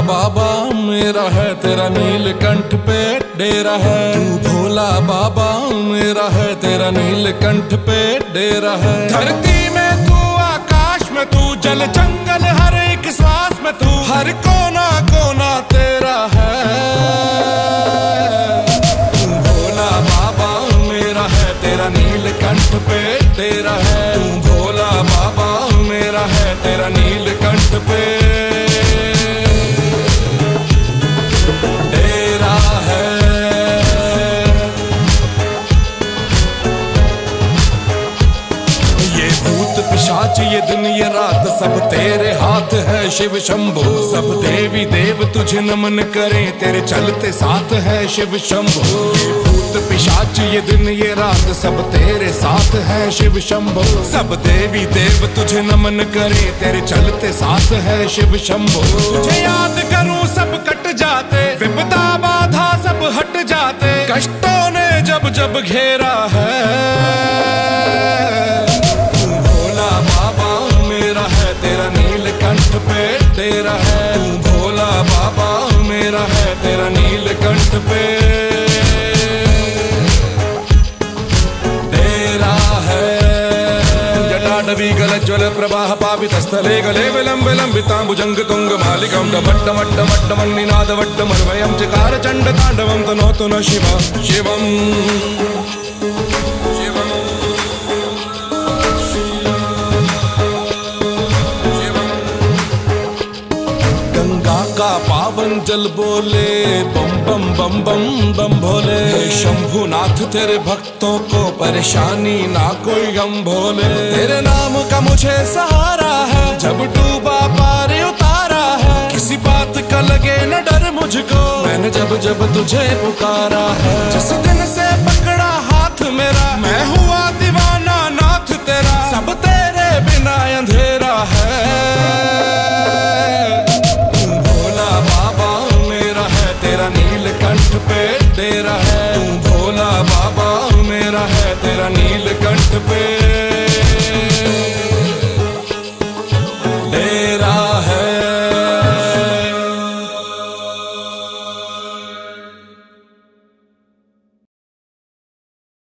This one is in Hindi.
बाबा मेरा है, तेरा नीलकंठ पे डेरा है। तू भोला बाबा मेरा है, तेरा नीलकंठ पे डेरा है। धरती में तू, आकाश में तू, जल जंगल हर एक श्वास में तू, हर कोना कोना तेरा है। तू भोला बाबा मेरा है, तेरा नीलकंठ पे डेरा है। तू भोला बाबा मेरा है, तेरा नीलकंठ पे डेरा है। ये भूत पिशाच ये दिन ये रात सब तेरे हाथ है शिव शंभो। सब देवी देव तुझे नमन करें, तेरे चलते साथ है शिव शंभो। ये भूत पिशाच ये दिन ये रात सब तेरे साथ है शिव शंभो। सब देवी देव तुझे नमन करें, तेरे चलते साथ है शिव शंभो। तुझे याद करूं सब कट जाते, विपदा बाधा सब हट जाते, कष्टों ने जब जब घेरा है। तू भोला बाबा मेरा है, तेरा नीलकंठ पे डेरा है। तू भोला बाबा मेरा है, तेरा नीलकंठ पे डेरा है। जटाटवी गलज्वल प्रवाह पावितस्थले गले विलंब विलंबिताम्बुजंग तुंग मालिकं डमट्ट मट्ट मट्ट मन्निनाद वट्ट मर्वयं चकार चंड तांडवं तनोतु न शिव शिवम्। गंगा का पावन जल बोले बम बम बम बम बम भोले। शंभुनाथ तेरे भक्तों को परेशानी ना कोई गम भोले। तेरे नाम का मुझे सहारा है, जब डूबा पार उतारा है। किसी बात का लगे न डर मुझको, मैंने जब जब तुझे पुकारा है। जिस दिन से पकड़ा हाथ मेरा मैं हुआ